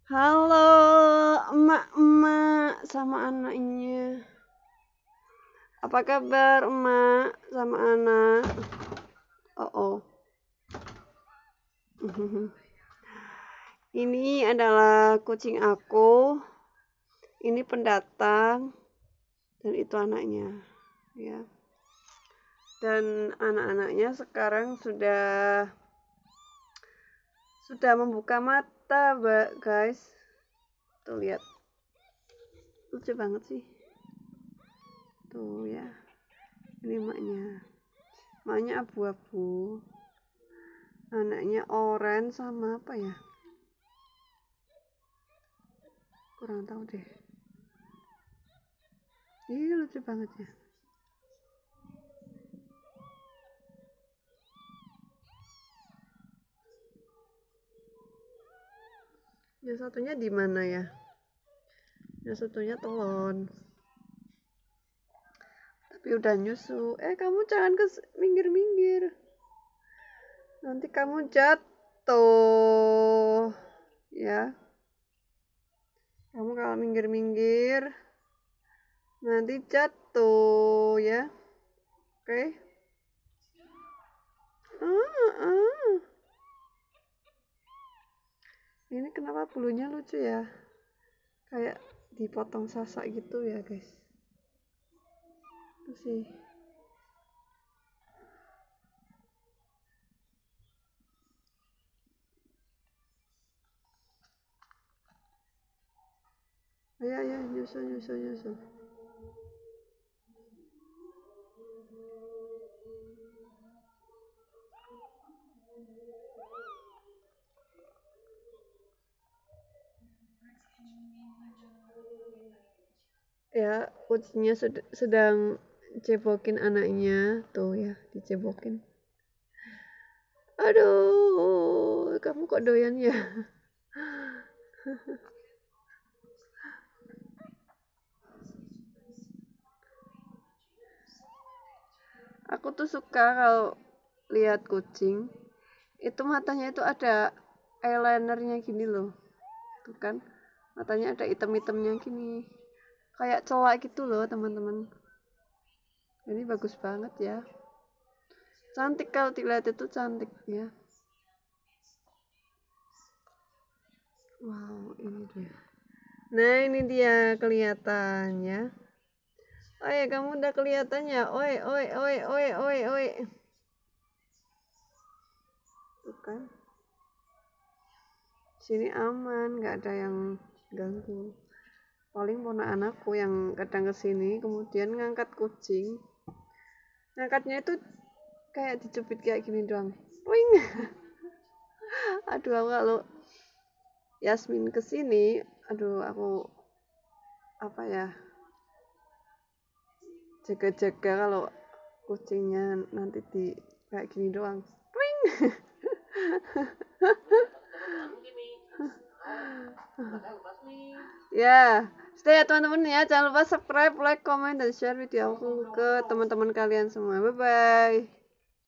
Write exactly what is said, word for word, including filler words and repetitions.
Halo, emak-emak sama anaknya. Apa kabar emak sama anak? Oh, oh. Ini adalah kucing aku. Ini pendatang dan itu anaknya, ya. Dan anak-anaknya sekarang sudah sudah membuka mata, guys. Tuh lihat, lucu banget sih. Tuh ya, ini maknya. Maknya abu-abu. Anaknya oranye sama apa ya? Kurang tahu deh. Iya lucu banget ya. Yang satunya di mana ya? Yang satunya telon. Tapi udah nyusu. Eh kamu jangan ke minggir-minggir. Nanti kamu jatuh. Ya. Kamu kalau minggir-minggir nanti jatuh ya. Oke. Ah, ah. Ini kenapa bulunya lucu ya? Kayak dipotong sasak gitu ya, guys. Itu sih. Ayo, ayo, nyusul, nyusul, nyusul. Ya, kucingnya sed sedang cebokin anaknya. Tuh ya, dicebokin. Aduh, kamu kok doyan ya? Aku tuh suka kalau lihat kucing. Itu matanya itu ada eyelinernya gini loh. Tuh kan, matanya ada item-itemnya gini. Kayak celak gitu loh, teman-teman. Ini bagus banget ya. Cantik kalau dilihat itu cantik ya. Wow, ini dia. Nah, ini dia kelihatannya. Oi, kamu udah kelihatannya. Oi, oi, oi, oi, oi, oi. Tuh kan. Sini aman, nggak ada yang ganggu. Paling ponakan anakku yang kadang kesini, kemudian ngangkat kucing. Ngangkatnya itu kayak dicubit kayak gini doang. Wing. Aduh, aku kalau Yasmin kesini, aduh aku apa ya, jaga-jaga kalau kucingnya nanti di kayak gini doang. Wing. Ya, stay ya teman-teman ya. Jangan lupa subscribe, like, comment, dan share video aku ke teman-teman kalian semua. Bye bye.